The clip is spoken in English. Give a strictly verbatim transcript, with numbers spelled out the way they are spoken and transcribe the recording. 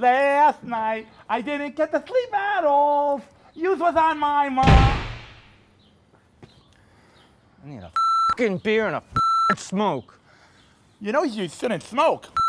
Last night, I didn't get to sleep at all. Yous was on my mind. I need a fucking beer and a fucking smoke. You know you shouldn't smoke.